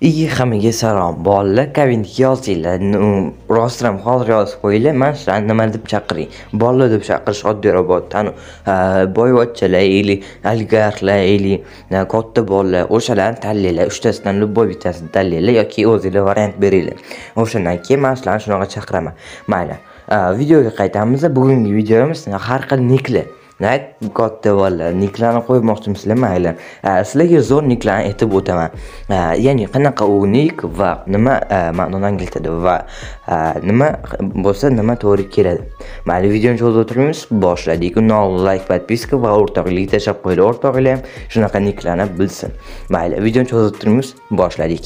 Hammaga salom bolalar, kommentga yozinglar. Rostdan hozir yozib qo'yinglar. Men sizlarni nima deb chaqiring? Bolalar deb chaqirish oddiyroq. Boyvachchalar, oligarxlar, katta bolalar, o'shalarni tanlaylar. 3 tasidan любой bittasini tanlaylar yoki o'zingizlar variant beringlar. O'shandan keyin men sizlarni shunaqa chaqiraman. Mayli. Videoga qaytamiz. Bugungi videomiz har xil niklar. Katta bolalar niklarni qo'ymoqchimisizlar? Mayli. Sizlarga zo'r niklarni aytib o'taman. Ya'ni qanaqa u nik va nima ma'nodan keladi va nima bo'lsa nima to'g'ri keladi. Mayli, videoni cho'zib o'tiramiz. Boshladik. Like, podpiska va o'rtoqlik tashlab qo'yinglar. O'rtoqlar ham shunaqa niklarni bilsin. Mayli, videoni cho'zib o'tiramiz. Boshladik.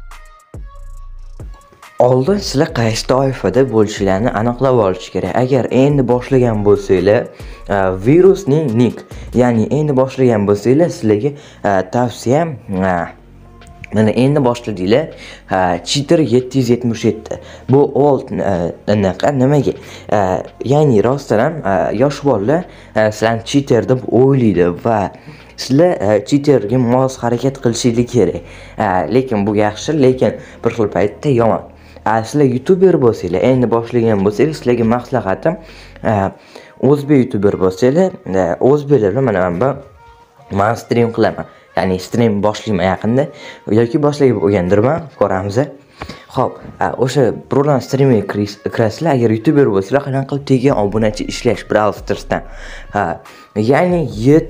Oldin sizlar qaysi toifada bo'lishlarini aniqlab olish kerak. Agar endi boshlagan bo'lsanglar, virusning nik, ya'ni endi boshlagan bo'lsanglar, sizlarga tavsiyam mana endi boshladinglar, cheater 777. Bu old anaqa nimaga? Ya'ni rostdan ham yosh bolalar sizlarni cheater deb o'ylaydi va sizlar cheaterga mos harakat qilishingiz kerak. Lekin bu yaxshi, lekin bir xil paytda yomon. Sizlar youtuber bo'lsanglar, endi boshlagan bo'lsangiz, sizlarga maslahatim, o'zbek youtuber bo'lsanglar, o'zbeklar bilan men stream qilaman. Ya'ni stream boshlayman yaqinda yoki boshlagan bo'lgandirman, ko'ramiz. Xo'p, o'sha program streamga kirasizlar, agar youtuber bo'lsanglar, qanaqa qilib tekin obunachi ishlash Brawl Starsdan. Ya'ni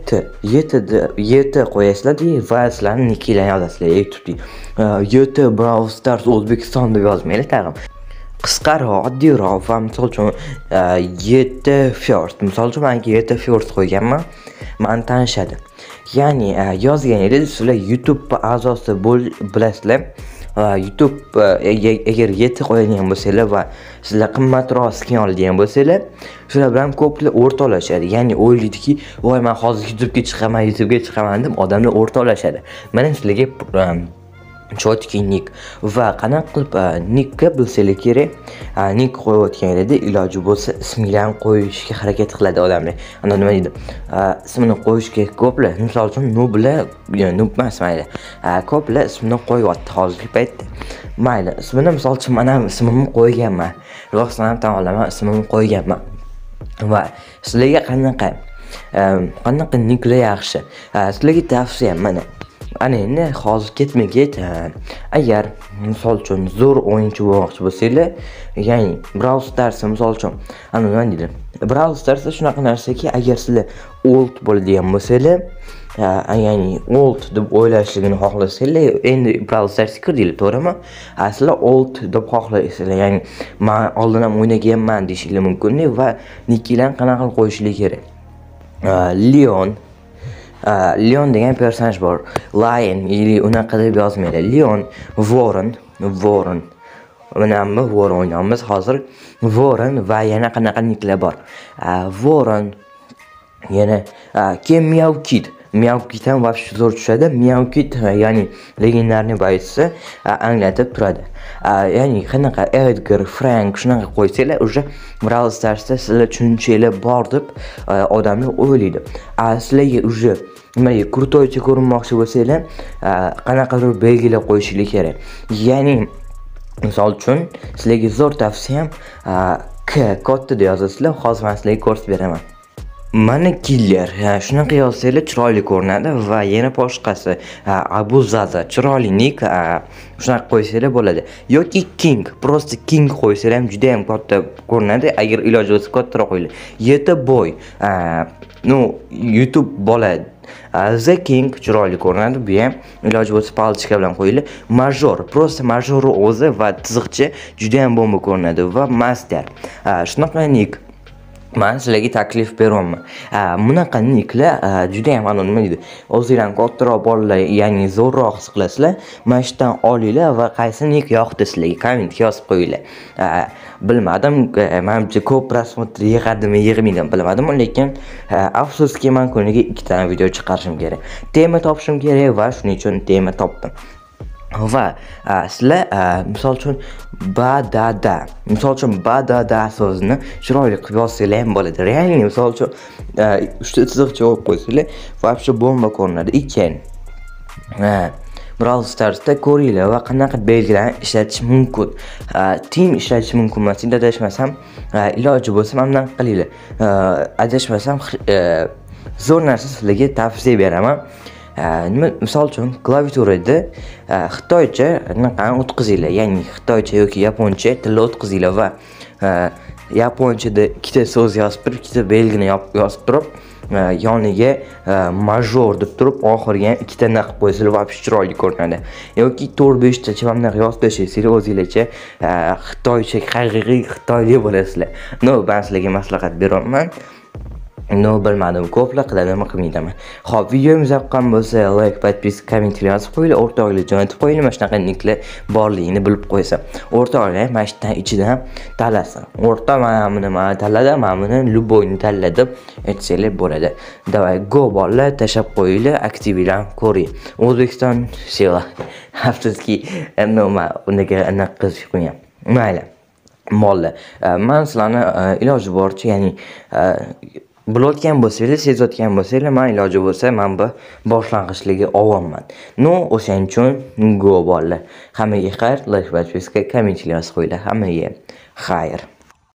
7 qo'yasizlar va sizlarning nicklarni yozasizlar YouTube'da. 7 Brawl Stars O'zbekiston deb yozmanglar tag'in. Qisqaroq, oddiyroq va misol uchun 7 First. Misol uchun men 7 First qo'yganman. Men tanishadi. Ya'ni yozganingiz sizlar YouTube a'zosi bilasizlar. YouTube agar 7 qo'yadigan bo'lsanglar va sizlar qimmatroq skin oladigan bo'lsanglar, shular bilan ko'plar o'rtoqlashadi. Ya'ni o'ylaydiki, "Voy, men hozir YouTube'ga chiqaman" deb odamlar o'rtoqlashadi. Mana sizlarga chotki nik va qanaqa qilib nikka bilsanglar kerak. Nik qo'yayotganingizda iloji bo'lsa isminglarni qo'yishga harakat qiladi odamlar. Ana nima deydi? Ismini qo'yishga ko'plar, misol uchun Nublar, Nub emas, mayli. Ko'plar ismini qo'yyapti hozirgi paytda. Mayli, ismini misol uchun men ham ismimni qo'yganman. Rostdan ham tan olaman, ismimni qo'yganman. Va sizlarga qanaqa niklar yaxshi? Sizlarga tavsiyam mana. Ana endi hozir ketma-ket agar misol uchun zo'r o'yinchi bo'lmoqchi bo'lsanglar, ya'ni Brawl Stars misol uchun ana nima deydi? Brawl Stars shunaqa narsaki, agar sizlar old bo'ladigan bo'lsanglar, ya'ni old deb o'ylashligini xohlasanglar, endi Brawl Stars kirdinglar, to'g'rimi? Sizlar old deb xohlaysizlar, ya'ni men oldin ham o'ynaganman deyishinglar mumkin va nicklarni qanaqa qilib qo'yishinglar kerak. Leon degan personaj bor. Lion ili unaqa deb yozmaydi. Leon, Warren. Menammi Warren o'ynaymiz hozir. Warren va yana qanaqa nicklar bor. Warren yana Meowkid. Meowkid ham вообще zo'r tushadi. Meowkid ya'ni legendarniy boyisi anglatib turadi. Ya'ni qanaqa Edgar, Frank shunaqa qo'ysanglar, o'sha Brawl Starsda sizlar tushunchanglar bor deb odamlar o'ylaydi. Sizlarga o'sha nimaga krutoycha ko'rinmoqchi bo'lsanglar, qanaqadir belgilar qo'yishingiz kerak. Ya'ni misol uchun sizlarga zo'r tavsiyam katta deb yozasizlar. Hozir men sizlarga ko'rsatib beraman. Mana killer, shunaqa yozsanglar chiroyli ko'rinadi va yana boshqasi Abuzaza chiroyli nick, shunaqa qo'ysanglar bo'ladi. Yoki King, просто King qo'ysanglar ham juda ham katta ko'rinadi. Agar iloji bo'lsa kattaroq qo'yinglar. 7 boy, YouTube bola The King chiroyli ko'rinadi. Bu ham iloji bo'lsa palchika bilan qo'yinglar. Major, просто major o'zi va chiziqcha juda ham bomba ko'rinadi va Master. Shunaqa nick men sizlarga taklif beraman. Bunaqa nicklar juda ham nima deydi? O'zingizlarni kattaroq bolalar, ya'ni zo'rroq his qilasizlar. Mana shundan olinglar va qaysi nick yoqdi sizlarga kommentga yozib qo'yinglar. Bilmadim, menimcha ko'p prosmotr yig'adimi, yig'maydi bilmadim, lekin afsuski men kuniga 2 ta video chiqarishim kerak. Tema topishim kerak va shuning uchun tema topdim. Va sizlar misol uchun badada so'zini chiroyli qilib yozsanglar ham bo'ladi. Realni misol uchun 3 ta chiziqcha qo'yib qo'ysanglar, вообще bomba ko'rinadi. Ekan Brawl Starsda ko'ringlar va qanaqa belgilarni ishlatish mumkin. Team ishlatish mumkin emas. Adashmasam, iloji bo'lsa mana bunaqa qilinglar. Adashmasam, zo'r narsa sizlarga tavsiya beraman. Misol uchun klaviaturada xitoycha anaqani o'tkazinglar, ya'ni xitoycha yoki yaponcha tilni o'tkazinglar va yaponchada ikkita so'z yozib turib, ikkita belgini yozib turib, yoniga major deb turib, oxiriga ham ikkita naq qo'ysangiz va chiroyli ko'rinadi. Yoki 4-5 ta chimamni yozib tashlaysizlar, o'zingizlarcha xitoycha, haqiqiy xitoylik bo'lasizlar. Men sizlarga maslahat beraman. Bilmadim, ko'plar qiladimi, qilmaydimi. Xo'p, videomiz yoqqan bo'lsa, like, podpiska, kommentariy yozib qo'yinglar, o'rtoqlar jo'natib qo'yinglar, mana shunaqa nicklar borligini bilib qo'ysa. O'rtoqlar mana shundan ichidan tanlasin. O'rtoq mana tanladim, mana buni luboyni tanladim, aytsanglar bo'ladi. Davay, go bolalar, tashab qo'yinglar, aktivlarni ko'ring. O'zbekiston sela. Afsuski, nima, unaqa aniq qiziq qo'ygan. Mayli. Mollar. Men sizlarni iloji boricha, ya'ni bilayotgan bo'lsangiz, sezayotgan bo'lsangiz, men iloji bo'lsa, men bu boshlang'ichligi olyapman. O'shaning uchun go bolalar. Hammaga xayr, like, podpiska, kommentariy yozib qo'yinglar. Hammaga xayr.